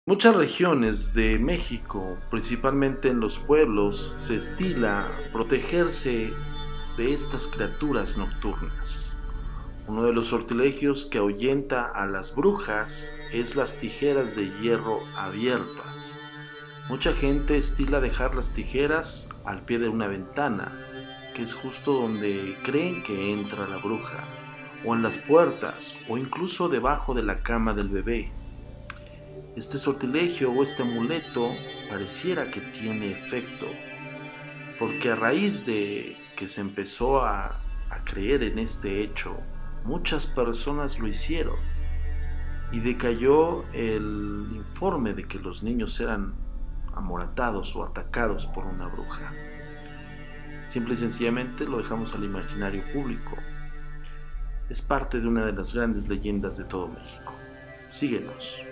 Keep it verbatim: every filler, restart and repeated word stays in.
Muchas regiones de México, principalmente en los pueblos, se estila protegerse de estas criaturas nocturnas. Uno de los sortilegios que ahuyenta a las brujas es las tijeras de hierro abiertas. Mucha gente estila dejar las tijeras al pie de una ventana, que es justo donde creen que entra la bruja, o en las puertas, o incluso debajo de la cama del bebé. Este sortilegio o este amuleto pareciera que tiene efecto, porque a raíz de que se empezó a, a creer en este hecho, muchas personas lo hicieron y decayó el informe de que los niños eran amoratados o atacados por una bruja. Simple y sencillamente lo dejamos al imaginario público. Es parte de una de las grandes leyendas de todo México. Síguenos.